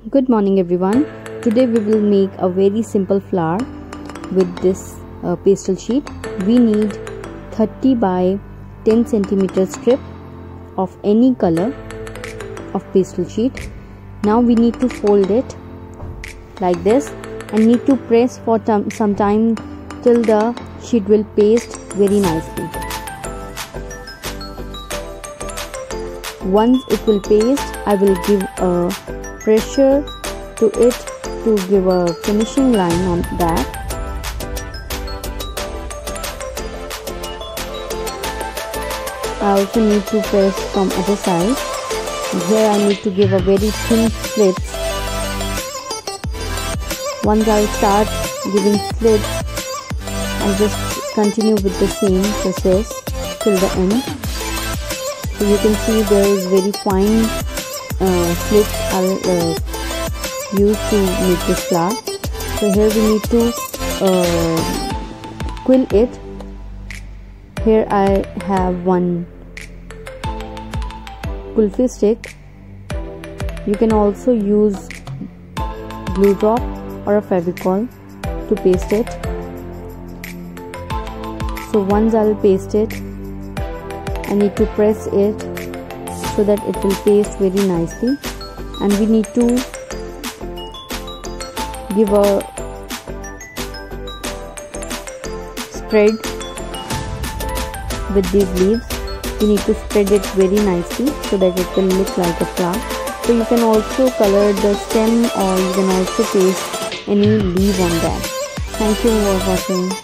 Good morning everyone. Today we will make a very simple flower with this pastel sheet. We need 30 by 10 centimeter strip of any color of pastel sheet. Now we need to fold it like this and need to press for some time till the sheet will paste very nicely. Once it will paste, I will give a pressure to it to give a finishing line on that. I also need to press from other side. Here I need to give a very thin slits. Once I start giving slits, I'll just continue with the same process till the end. So you can see there is very fine slits I'll use to make this flower. So here we need to quill it. Here I have one kulfi stick. You can also use glue drop or a Fevicol to paste it. So once I'll paste it, I need to press it so that it will paste very nicely, and we need to give a spread with these leaves. You need to spread it very nicely so that it will look like a flower. So you can also color the stem, or you can also paste any leaf on that. Thank you for watching.